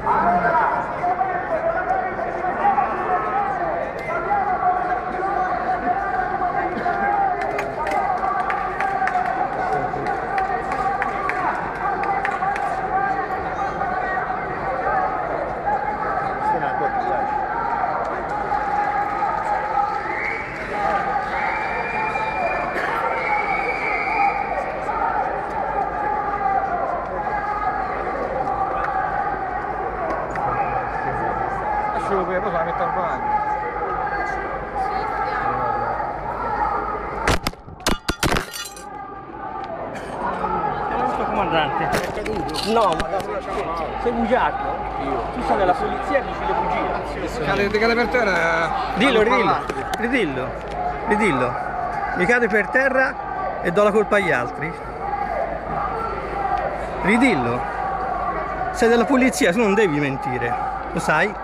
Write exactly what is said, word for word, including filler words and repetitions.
Poi la metto al bagno. Questo comandante. No, ma sei bugiardo? Io. Tu sei della polizia e dici le bugie. Cade, cade per terra. Dillo, ridillo, ridillo, ridillo. Mi cade per terra e do la colpa agli altri. Ridillo. Sei della polizia, tu non devi mentire. Lo sai?